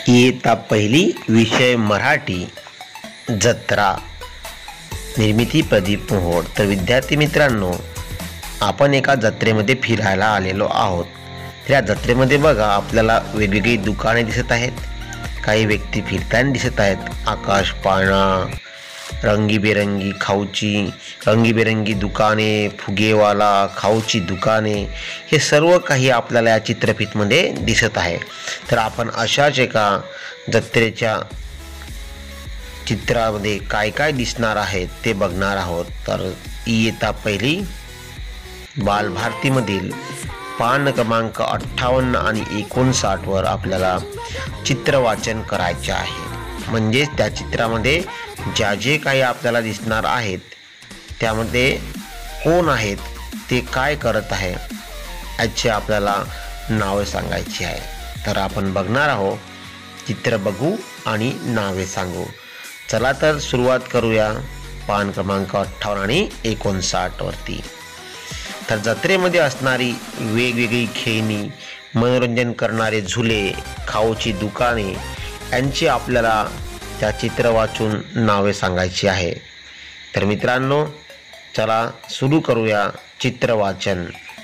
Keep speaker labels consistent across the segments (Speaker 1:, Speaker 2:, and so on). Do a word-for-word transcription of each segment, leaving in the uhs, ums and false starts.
Speaker 1: इयत्ता पहिली विषय मराठी जत्रा निर्मिती प्रदीप मोहोळ। तर विद्यार्थी मित्रांनो, आपण एका जत्रेमध्ये फिरायला आलेलो आहोत। त्या जत्रेमध्ये बघा आपल्याला वेगवेगळी दुकाने दिसत आहेत, काही व्यक्ती फिरताना दिसत आहेत। आकाश पाळणा, रंगीबेरंगी खाऊची रंगीबेरंगी दुकाने, फुगेवाला, खाऊची दुकाने, हे सर्व काही आपल्याला या चित्रफितमध्ये दिसत आहे। तर आपण अशाच एका जत्रेच्या चित्रामध्ये काय काय दिसणार आहे ते बघणार आहोत। तर इयत्ता पहिली बालभारतीमधील पान क्रमांक अठ्ठावन्न आणि एकोणसाठ वर आपल्याला चित्र वाचन करायचे आहे। म्हणजेच त्या चित्रामध्ये ज्या जे काही आपल्याला दिसणार आहेत त्यामध्ये कोण आहेत, ते काय करत आहे याची आपल्याला नावे सांगायची आहे। तर आपण बघणार आहोत, चित्र बघू आणि नावे सांगू। चला तर सुरुवात करूया पान क्रमांक अठ्ठावन्न आणि एकोणसाठ वरती। तर जत्रेमध्ये असणारी वेगवेगळी खेळणी, मनोरंजन करणारे झुले, खाऊची दुकाने यांची आपल्याला त्या चित्र वाचून नावे सांगायची आहे। तर मित्रांनो, चला सुरू करूया चित्र वाचन।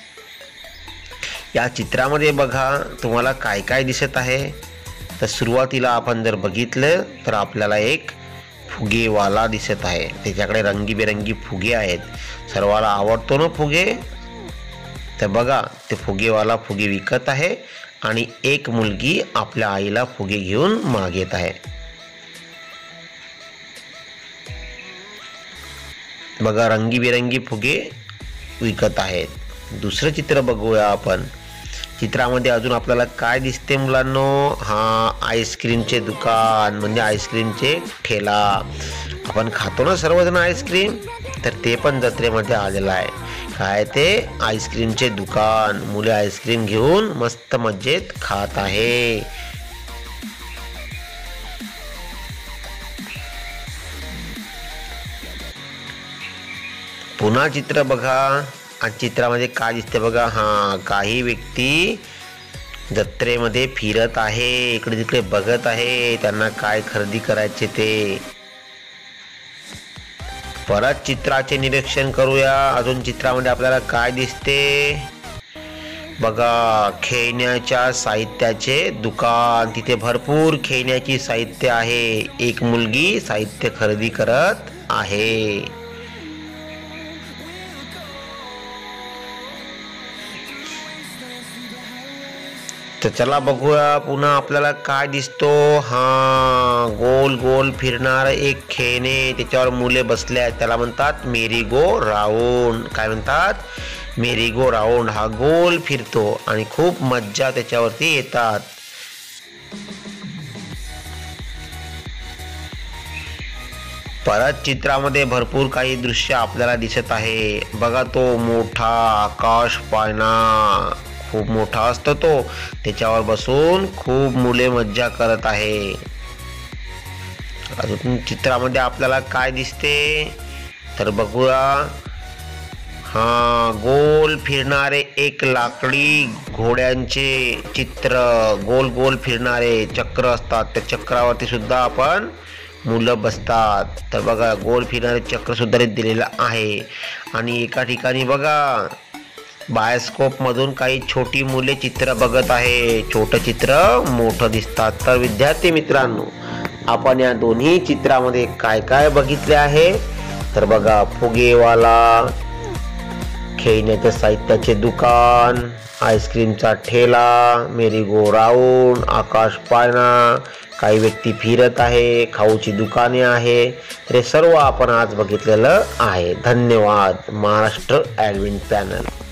Speaker 1: या चित्रामध्ये बघा तुम्हाला काय काय दिसत आहे। तर सुरुवातीला आपण जर बघितलं तर आपल्याला एक फुगेवाला दिसत आहे, त्याच्याकडे रंगीबेरंगी फुगे आहेत। सर्वाला आवडतो ना फुगे, तर बघा ते फुगेवाला फुगे विकत आहे आणि एक मुलगी आपल्या आईला फुगे घेऊन मागे येत आहे। बघा रंगीबेरंगी फुगे विकत आहेत। दुसरं चित्र बघूया आपण। चित्रामध्ये अजून आपल्याला काय दिसते मुलांनो? हा आईस्क्रीमचे दुकान, म्हणजे आईस्क्रीमचे ठेला। आपण खातो ना सर्वजण आईस्क्रीम, तर ते पण जत्रेमध्ये आलेलं आहे। काय ते आईस्क्रीमचे दुकान, मुले आईस्क्रीम घेऊन मस्त मजेत खात आहे। पुन्हा चित्र बघा, आणि चित्रामध्ये काय दिसते बघा। हा काही व्यक्ती जत्रेमध्ये फिरत आहे, इकडे तिकडे बघत आहे, त्यांना काय खरेदी करायचे ते। परत चित्राचे निरीक्षण करूया। अजून चित्रामध्ये आपल्याला काय दिसते बघा, खेळण्याच्या साहित्याचे दुकान, तिथे भरपूर खेळण्याची साहित्य आहे। एक मुलगी साहित्य खरेदी करत आहे। तर चला बघूया पुन्हा आपल्याला काय दिसतो। हा गोल गोल फिरणार एक खेळणे, त्याच्यावर मुले बसले आहेत, त्याला म्हणतात मेरी गो राऊंड। काय म्हणतात? Merry go round. हा गोल फिरतो आणि खूप मज्जा त्याच्यावरती येतात। परत चित्रामध्ये भरपूर काही दृश्य आपल्याला दिसत आहे। बघा तो मोठा आकाश पाळणा, खूप मोठा असतो तो, त्याच्यावर बसून खूप मुले मज्जा करत आहे। अजून चित्रामध्ये आपल्याला काय दिसते तर बघूया। हा गोल फिरणारे एक लाकडी घोड्यांचे चित्र, गोल गोल फिरणारे चक्र असतात, त्या चक्रावरती सुद्धा आपण मुलं बसतात। तर बघा गोल फिरणारे चक्र सुद्धा दिलेलं आहे। आणि एका ठिकाणी बघा बायोस्कोप मधून काही छोटी मुले चित्र बघत आहे, छोटं चित्र मोठं दिसतात। तर विद्यार्थी मित्रांनो, आपण या दोन्ही चित्रामध्ये काय काय बघितले आहे तर बघा, फुगेवाला, खेळण्याच्या साहित्याचे दुकान, आईस्क्रीमचा ठेला, मेरी गो राऊंड, आकाश पाळणा, काही व्यक्ती फिरत आहे, खाऊची दुकाने आहे। तर हे सर्व आपण आज बघितलेलं आहे। धन्यवाद। Maharashtra advent panel.